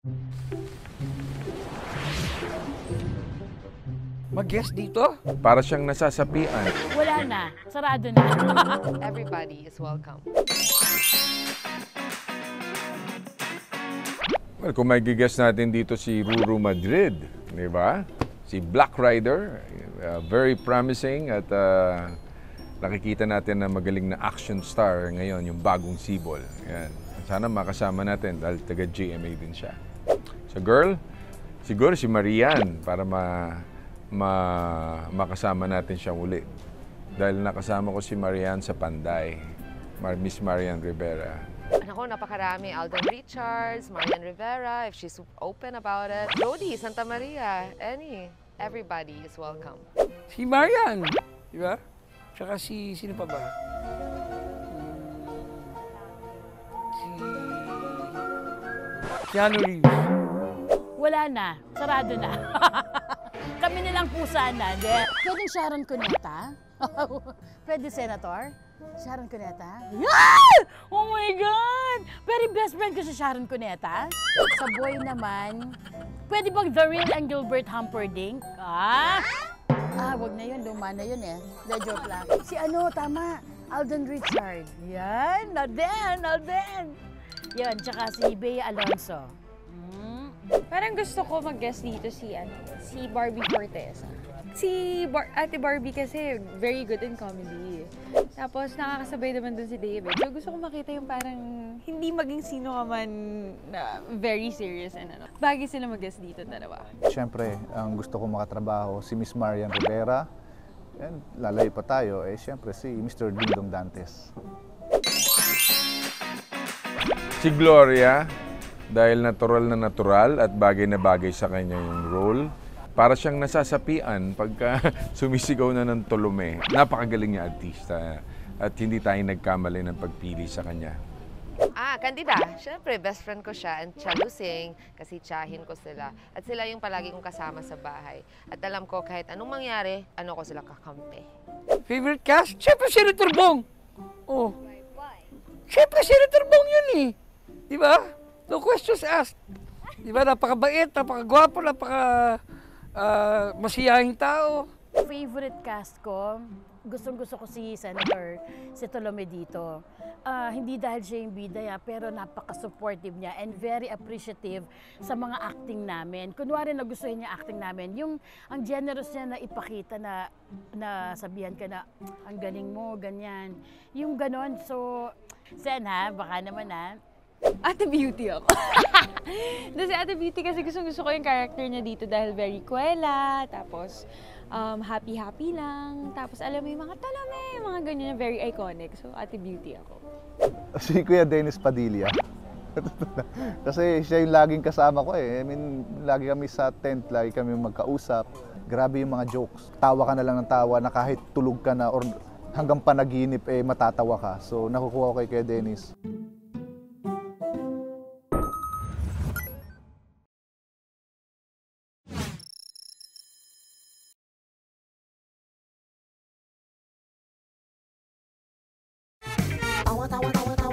Mag-guest dito? Para siyang nasasapian. Wala na. Sarado na. Everybody is welcome. Well, kung may gigas natin dito si Ruru Madrid, di ba? Si Black Rider, very promising at nakikita natin na magaling na action star ngayon, yung bagong Sibol. Yan. Sana makasama natin dahil taga-GMA din siya. Sa girl, siguro si Marian para makasama natin siya uli. Dahil nakasama ko si Marian sa Panday, Miss Marian Rivera. Ako, napakarami. Alden Richards, Marian Rivera, if she's open about it. Jody, Santa Maria, everybody is welcome. Si Marian, di ba? Tsaka sino pa ba? Si Keanu Reeves. Wala na. Sarado na. Kami nilang po sana. Pwedeng Sharon Cuneta? Pwede Senator? Sharon Cuneta? Yeah! Oh my God! Very best friend ko si Sharon Cuneta. Sa boy naman, pwede bang The Real and Gilbert Humperdinck? Wag na yun. Luma na yun eh. The joke lang. Si tama. Alden Richard. Yan. Alden. Yan. Tsaka si Bea Alonso. Parang gusto ko mag-guest dito si Barbie Fortesa. Ate Barbie kasi very good in comedy. Tapos nakakasabay naman dun si David. So gusto ko makita yung parang hindi maging sino ka man na very serious and Bagay sila mag-guest dito dalawa. Siyempre, ang gusto ko makatrabaho si Miss Marian Rivera. And lalayo pa tayo, siyempre si Mr. Dingdong Dantes. Si Gloria, dahil natural na natural at bagay na bagay sa kanya yung role, para siyang nasasapian pagka sumisigaw na ng Tolome. Napakagaling niya artista at hindi tayo nagkamali ng pagpili sa kanya. Candida. Siyempre, best friend ko siya and chalusing kasi tsahin ko sila. At sila yung palagi kong kasama sa bahay. At alam ko kahit anong mangyari, ko sila kakampi. Favorite cast? Siyempre, Senator Bong. Oh. Siyempre, Senator Bong yun eh. Di ba? No questions asked. Di ba? Napakabait, napakagwapo, masiyahing tao. Favorite cast ko, gustong-gusto ko si Senator Tolome dito. Hindi dahil siya yung bida pero napaka-supportive niya and very appreciative sa mga acting namin. Kunwari nagustuhin niya acting namin, yung ang generous niya na ipakita na sabihan ka na ang galing mo, ganyan. Yung ganon. So, Sen baka naman Ate Beauty ako. Si Ate Beauty kasi gusto ko yung character niya dito dahil very kuwela, tapos happy-happy lang, tapos alam mo yung mga talame, mga ganyan na very iconic. So Ate Beauty ako. Si Kuya Dennis Padilla. Kasi siya yung laging kasama ko I mean, lagi kami sa tent, lagi kami magkausap. Grabe yung mga jokes. Tawa ka na lang ng tawa na kahit tulog ka na or hanggang panaginip matatawa ka. So nakukuha ko kay Kuya Dennis. I want